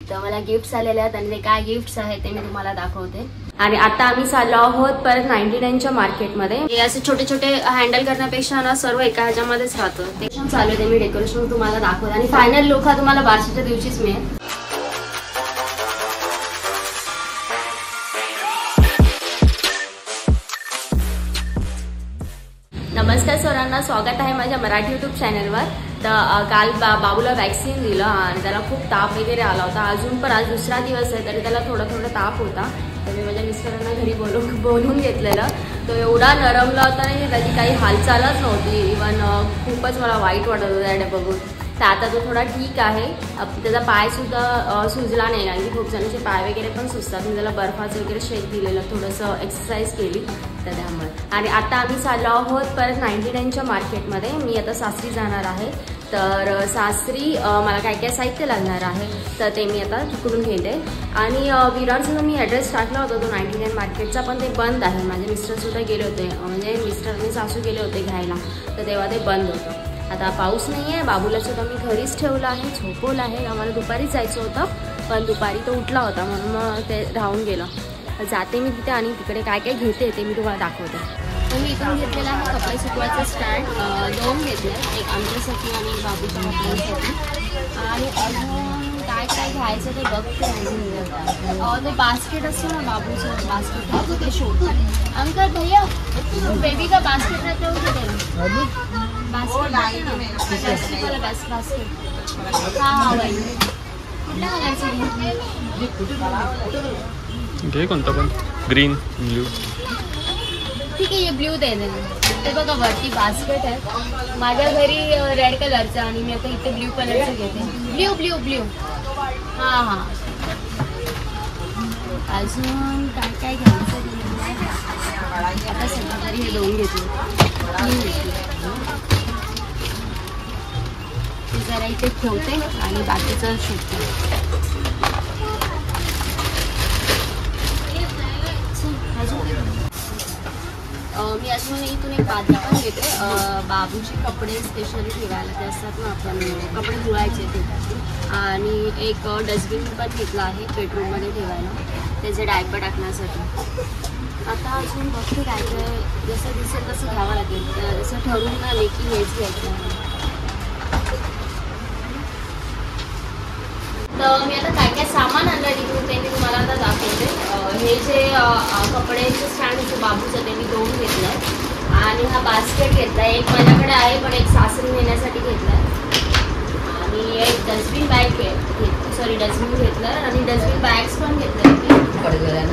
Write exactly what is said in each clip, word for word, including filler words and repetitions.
तर मला गिफ्ट्स आलेले आहेत आणि ते काय गिफ्ट्स आहेत ते मी तुम्हाला दाखवते। आणि आता आम्ही चाललो आहोत परत नाईन्टी नाईनच्या मार्केटमध्ये। हे असे छोटे छोटे हँडल करण्यापेक्षा ना सर्व एका ह्याच्यामध्येच राहतं। ते चालू आहे, मी डेकोरेशन तुम्हाला दाखवते आणि फायनल लुक हा तुम्हाला बारशाच्या दिवशीच मिळेल। नमस्कार सर्वांना, स्वागत आहे माझ्या मराठी यूट्यूब चॅनलवर। तर काल बा बाबूला वॅक्सिन दिलं आणि त्याला खूप ताप वगैरे आला होता। अजून पण आज दुसरा दिवस आहे तरी त्याला थोडा थोडा ताप होता। तर मी माझ्या मिस्टरांना घरी बोलवून बोलवून घेतलेलं। तो एवढा नरमला होता ना, त्याची काही हालचालच नव्हती। इवन खूपच मला वाईट वाटत होतं त्याने बघून। तर आता तो थोडा ठीक आहे। त्याचा पाय सुद्धा सुजला नाही, कारण की खूप जणांचे पाय वगैरे पण सुजतात। मी त्याला बर्फाचं वगैरे शेक दिलेलं, थोडंसं एक्सरसाइज केली तर त्यामुळे। आणि आता आम्ही चाललो आहोत परत नाईन्टी नाईनच्या मार्केटमध्ये। मी आता सासरी जाणार आहे, तर सासरी मला काय काय साहित्य लागणार आहे तर ते मी आता तिकडून घेते। आणि विरारचा मी ॲड्रेस टाकला होता तो नाईन्टी नाईन मार्केटचा, पण ते बंद आहे। माझे मिस्टरसुद्धा गेले होते, म्हणजे मिस्टर आणि सासू गेले होते घ्यायला, तर तेव्हा ते बंद होतं। आता पाऊस नाही आहे, बाबूला सुद्धा मी घरीच ठेवलं आहे, झोपवलं आहे। आम्हाला दुपारीच जायचं होतं, पण दुपारी तो उठला होता म्हणून मग ते राहून गेलं। जाते मी तिथे आणि तिकडे काय काय घेते ते मी तुम्हाला दाखवते। तर मी इथून घेतलेला आहे कपडे सुकवायचं स्टँड, दोन घेतले, एक आमच्यासाठी आणि एक बाबूच्या कपड्यांसाठी। आणि अजून काय काय घ्यायचं ते बघते आणि ते बास्केट असतं ना, बाबूचं बास्केट घ्यायचं ते शोधते। अंकल भैया बेबी का बास्केट रहता है वो दे बास्केट प्लास्टिक वाला बेस्ट बास्केट। हाँ हाँ भाई, कुठल्या कलरचं घे कोणता पण, ग्रीन ब्ल्यू। ठीक आहे, ये ब्ल्यू दे देना। ते बघा वरती बास्केट आहे, माझ्या घरी रेड कलरचं आणि मी आता इथे ब्ल्यू कलरचं घेते। ब्ल्यू ब्ल्यू ब्ल्यू हां हां। अजून काय काय घ्यायचं आता सध्या तरी हे दोन घेतले, तीन घेतले। जरा इथे ठेवते आणि बाकीचं शोधते। मी अजून इथून एक बादली पण घेते, बाबूचे कपडे स्पेशली ठेवायला ते असतात ना, आपण कपडे धुवायचे ते। आणि एक डस्टबिन पण घेतला आहे बेडरूममध्ये ठेवायला, त्याचे डायपर टाकण्यासाठी। आता अजून बघते काय काय जसं दिसेल तसं घ्यावं लागेल, जसं ठरवून आले की हेच घ्यायचं आहे। तर मी आता काय काय सामान आणलं तिकडून ते मी तुम्हाला आता दाखवते। हे जे कपड्याचं स्टँड होतं बाबूचं ते मी दोन घेतलं आहे। आणि हा बास्केट घेतला आहे, एक माझ्याकडे आहे पण एक सासरी नेण्यासाठी घेतला आहे। आणि एक डस्टबिन बॅग घेत सॉरी डस्टबिन घेतलं आहे आणि डस्टबिन बॅग्स पण घेतल्या आहेत।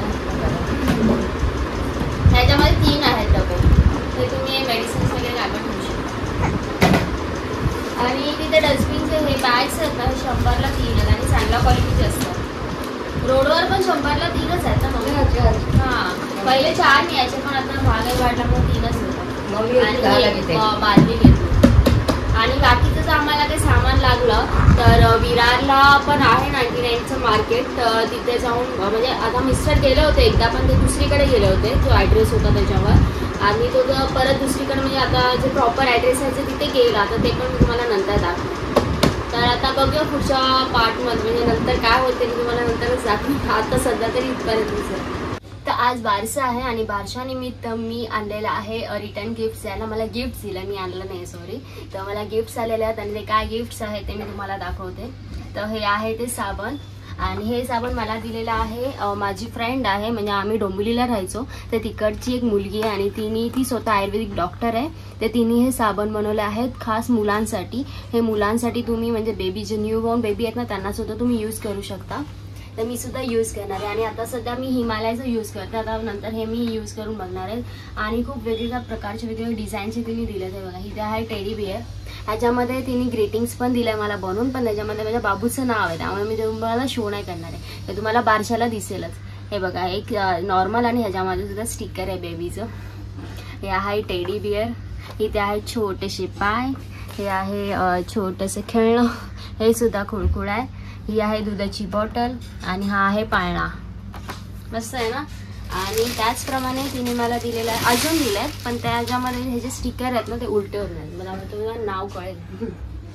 ह्याच्यामध्ये तीन आहेत डबे, ते तुम्ही मेडिसिन्स वगैरे लागत ठेवू शकता। आणि तिथे डस्टबिनचे हे बॅग्स आहेत ना, शंभरला तीन आहेत आणि चांगल्या क्वालिटीचे असतात। रोडवर पण शंभरला तीनच आहेत ना मग। हां, पहिले चार मिळायचे पण आता महागाई वाढल्यामुळे तीनच होतं। आणि बादली घेतली। आणि बाकीचं जर आम्हाला काही सामान लागलं तर विरारला पण आहे नाईन्टी नाईनचं मार्केट, तिथे जाऊन म्हणजे आता मिस्टर गेले होते एकदा, पण ते दुसरीकडे गेले होते, जो ॲड्रेस होता त्याच्यावर। आणि तो जर परत दुसरीकडे म्हणजे आता जे प्रॉपर ॲड्रेस आहे ते तिथे गेला, तर ते पण मी तुम्हाला नंतर दाखवेन। तर आता बघूया पुढच्या पार्टमध्ये, म्हणजे नंतर काय होते मी तुम्हाला नंतरच दाखवेन। आता सध्या तरी इथपर्यंतच आहे। तर आज बारसा आहे आणि बारशानिमित्त मी आणलेलं आहे रिटर्न गिफ्ट्स द्यायला। मला गिफ्ट्स दिलं, मी आणलं नाही सॉरी। तर मला गिफ्ट्स आलेले आहेत आणि ते काय गिफ्ट्स आहेत ते मी तुम्हाला दाखवते। तर हे आहे ते साबण, आणि हे साबण मला दिलेलं आहे माझी फ्रेंड आहे, म्हणजे आम्ही डोंबिवलीला राहायचो, तर तिकडची एक मुलगी आहे आणि तिने ती स्वतः आयुर्वेदिक डॉक्टर आहे। तर तिने हे साबण बनवले आहेत खास मुलांसाठी। हे मुलांसाठी तुम्ही म्हणजे बेबी जे न्यू बॉर्न बेबी आहेत ना, त्यांना सुद्धा तुम्ही यूज करू शकता। तर मी सुद्धा यूज करणार आहे। आणि आता सध्या मी हिमालयाचं यूज करते, आता नंतर हे मी यूज करून बघणार आहे। आणि खूप वेगवेगळ्या प्रकारचे वेगवेगळे डिझाईनचे तिने दिले ते बघा। इथे आहे टेडी बिअर, ह्याच्यामध्ये तिने ग्रीटिंग्स पण दिलं मला बनवून, पण त्याच्यामध्ये माझ्या बाबूचं नाव आहे, त्यामुळे मी तुम्हाला शो नाही करणार आहे, तर तुम्हाला बारशाला दिसेलच। हे बघा एक नॉर्मल आणि ह्याच्यामध्ये सुद्धा स्टिकर आहे बेबीचं। हे आहे टेडी बिअर, इथे आहे छोटेसे पाय, हे आहे छोटंसं खेळणं, हे सुद्धा खुळखुळ आहे। ही आहे दुधाची बॉटल आणि हा आहे पाळणा, मस्त आहे ना। आणि त्याचप्रमाणे तिने मला दिलेलं आहे, अजून दिलं आहे, पण त्याच्यामध्ये हे जे स्टिकर आहेत ना ते उलटे होत नाहीत, मला वाटतं नाव कळेल।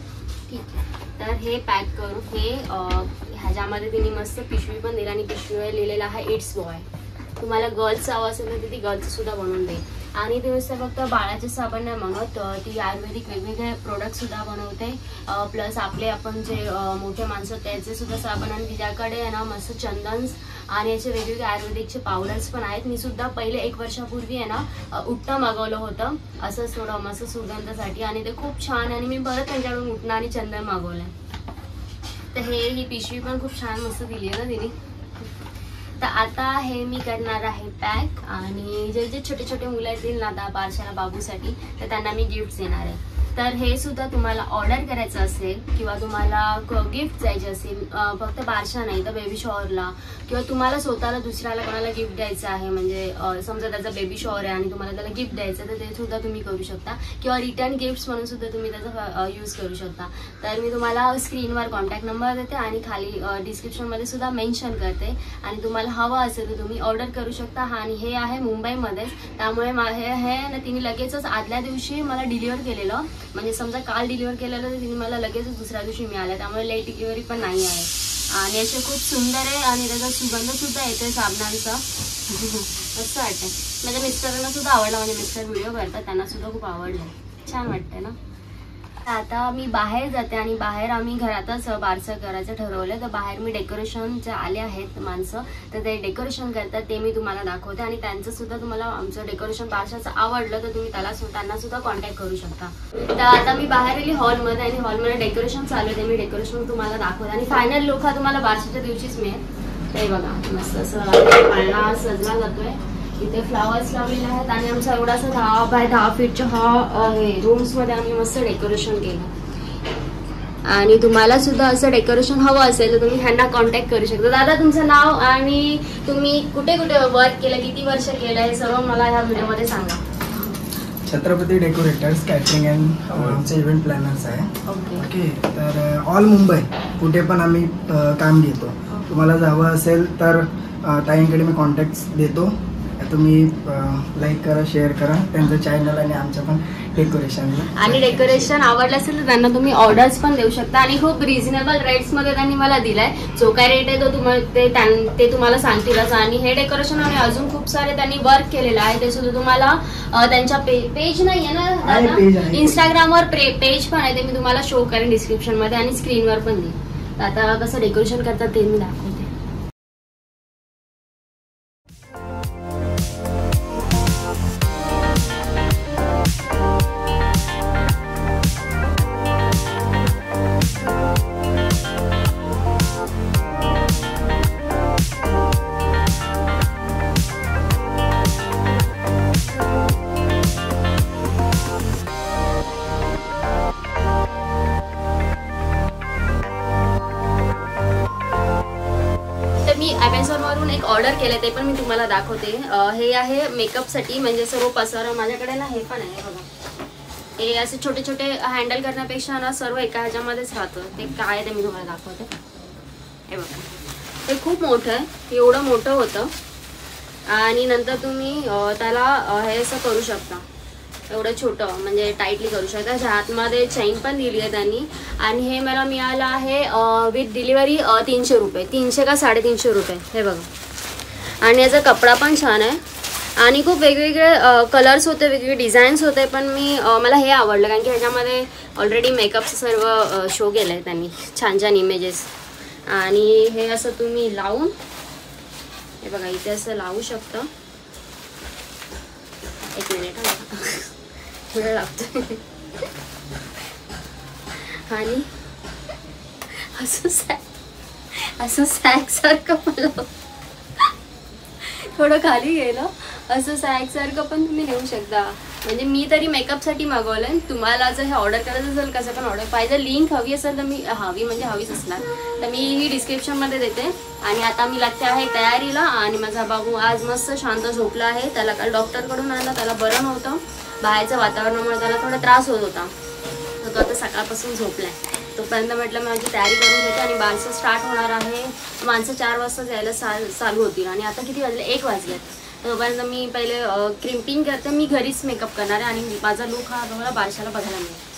ठीक आहे. तर हे पॅक करू. हे ह्याच्यामध्ये तिने मस्त पिशवी पण दिली आणि पिशवीवर लिहिलेलं आहे इट्स बॉय. तुम्हाला गर्ल्सचं हवं असेल तर ती गर्ल्सचं सुद्धा बनवून देईल. आणि ती नुसतं फक्त बाळाचे साबण नाही बनवत, ती आयुर्वेदिक वेगवेगळे प्रोडक्ट सुद्धा बनवते. प्लस आपले आपण जे मोठे माणसं त्याचे सुद्धा साबण, आणि तिच्याकडे आहे ना मस्त चंदन्स आणि याचे वेगवेगळे आयुर्वेदिकचे पावडर्स पण आहेत. मी सुद्धा पहिले एक वर्षापूर्वी आहे ना उठणं मागवलं होतं असंच थोडं मस्त सुगंधासाठी, आणि ते खूप छान. आणि मी परत त्यांच्याकडून उठणं आणि चंदन मागवलं. तर हे ही पिशवी पण खूप छान मस्त दिली आहे ना तिने. तर आता हे मी करणार आहे पॅक. आणि जे जे छोटे छोटे मुलं येतील ना आता बारशाला बाबूसाठी, तर त्यांना मी गिफ्ट देणार आहे. तर हे सुद्धा तुम्हाला ऑर्डर करायचं असेल किंवा तुम्हाला गिफ्ट द्यायचे असेल, फक्त बारशा नाही तर बेबी शॉवरला, किंवा तुम्हाला स्वतःला दुसऱ्याला कोणाला गिफ्ट द्यायचं आहे, म्हणजे समजा त्याचा बेबी शॉवर आहे आणि तुम्हाला त्याला गिफ्ट द्यायचं, तर ते सुद्धा तुम्ही करू शकता. किंवा रिटर्न गिफ्ट्स म्हणून सुद्धा तुम्ही त्याचा यूज करू शकता. तर मी तुम्हाला स्क्रीनवर कॉन्टॅक्ट नंबर देते आणि खाली डिस्क्रिप्शनमध्ये सुद्धा मेन्शन करते. आणि तुम्हाला हवं असेल तर तुम्ही ऑर्डर करू शकता. आणि हे आहे मुंबईमध्येच, त्यामुळे हे हे ना तिने लगेचच आदल्या दिवशी मला डिलिव्हर केलेलं, म्हणजे समजा काल डिलिव्हर केलेलं तर तिने मला लगेचच दुसऱ्या दिवशी मिळालं, त्यामुळे लेट डिलिव्हरी पण नाही आहे. आणि असे खूप सुंदर आहे आणि त्याचा सुगंध सुद्धा येतोय साबणांचा. मस्त वाटतंय. माझ्या मिस्टरांना सुद्धा आवडला, म्हणजे मिस्टर व्हिडिओ करतात, त्यांना सुद्धा खूप आवडलं. छान वाटतंय ना. आता मी बाहेर जाते आणि बाहेर आम्ही घरातच बारसं करायचं ठरवलं. तर बाहेर मी डेकोरेशनचे आले आहेत माणसं, तर ते डेकोरेशन करतात ते मी तुम्हाला दाखवते. आणि त्यांचं सुद्धा तुम्हाला आमचं डेकोरेशन बारशाचं आवडलं तर तुम्ही त्याला त्यांना सुद्धा कॉन्टॅक्ट करू शकता. तर आता मी बाहेर आली हॉलमध्ये, आणि हॉलमध्ये डेकोरेशन चालू आहे, ते मी डेकोरेशन तुम्हाला दाखवते. आणि फायनल लुक हा तुम्हाला बारशाच्या दिवशीच मिळेल. ते बघा मस्त असं पाळणा सजला जातोय, इथे फ्लावर्स लावलेले आहेत. आणि आमचा एवढासा दहा बाय दहा फीटच्या हा हे रूम्समध्ये आम्ही मस्त डेकोरेशन केलं. आणि तुम्हाला सुद्धा असं डेकोरेशन हवं असेल तर तुम्ही ह्यांना कॉन्टॅक्ट करू शकता. दादा तुमचं नाव आणि तुम्ही कुठे कुठे वर्क केलं, किती वर्ष केलं, हे सर्व मला ह्या व्हिडिओमध्ये सांगा. छत्रपती डेकोरेटर्स कॅटरिंग अँड आमचे इव्हेंट प्लॅनर्स आहे. Okay okay. तर ऑल मुंबई कुठे पण आम्ही काम घेतो. तुम्हाला जर हवं असेल तर ताईंकडे मी कॉन्टॅक्ट देतो. तुम्ही लाईक करा, शेअर करा त्यांचं चॅनल आणि आमचं पण डेकोरेशन. आणि डेकोरेशन आवडलं असेल तर त्यांना तुम्ही ऑर्डर्स पण देऊ शकता. आणि खूप रिझनेबल रेट्स मध्ये त्यांनी मला दिलाय. जो काय रेट आहे तो तुम्हाला ते तुम्हाला सांगतीलच. आणि हे डेकोरेशन आणि अजून खूप सारे त्यांनी वर्क केलेलं आहे, ते सुद्धा तुम्हाला त्यांच्या पेज नाही आहे ना, इंस्टाग्रामवर पेज पण आहे, ते मी तुम्हाला शो करेन डिस्क्रिप्शन मध्ये आणि स्क्रीनवर पण देईन. आता कसं डेकोरेशन करतात ते मी दाखवते. ॲमेझॉनवरून एक ऑर्डर केलं, ते पण मी तुम्हाला दाखवते. हे आहे मेकअपसाठी, म्हणजे सर्व पसारा माझ्याकडे ना. हे पण आहे बघा, हे असे छोटे छोटे हँडल करण्यापेक्षा ना सर्व एका ह्याच्यामध्येच राहतं. ते काय ते मी तुम्हाला दाखवते. हे बघा, ते खूप मोठं आहे, एवढं मोठं होतं. आणि नंतर तुम्ही त्याला हे असं करू शकता, एवढं छोटं म्हणजे टाईटली करू शकता. ह्या आतमध्ये चेन पण दिली आहे त्यांनी. आणि हे मला मिळालं आहे विथ डिलिव्हरी तीनशे रुपये तीनशे का साडेतीनशे रुपये. हे बघा. आणि याचा कपडा पण छान आहे आणि खूप वेगवेगळे कलर्स होते, वेगवेगळे डिझाईन्स होते. पण मी मला हे आवडलं कारण की ह्याच्यामध्ये ऑलरेडी मेकअपचं सर्व शो केलं आहे त्यांनी, छान छान इमेजेस. आणि हे असं तुम्ही लावून, हे बघा इथे असं लावू शकता. एक मिनिट हा, वेळ लागतो. आणि असं सॅक असं सॅकसारखं मला थोडं खाली गेलं, असं सॅकसारखं पण तुम्ही नेऊ शकता. म्हणजे मी तरी मेकअपसाठी मागवलं आहे. तुम्हाला जर हे ऑर्डर करायचं असेल, कसं पण ऑर्डर पाहिजे, लिंक हवी असेल तर मी हवी म्हणजे हवीच असणार तर मी ही डिस्क्रिप्शनमध्ये देते. आणि आता मी लागते आहे तयारीला. आणि माझा बाबू आज मस्त शांत झोपला आहे. त्याला काल डॉक्टरकडून आणलं, त्याला बरं नव्हतं, बाहेरच्या वातावरणामुळे त्याला थोडा त्रास होत होता. तर तो आता सकाळपासून झोपलाय. तोपर्यंत म्हटलं माझी तयारी करून घेते. आणि बारसं स्टार्ट होणार आहे, माणसं चार वाजता जायला चालू होतील. आणि आता किती वाजले, एक वाजलेत. तोपर्यंत मी पहिले क्रिम्पिंग करते. मी घरीच मेकअप करणार आहे आणि माझा लुक हा तुम्हाला बारशाला बघायला मिळेल.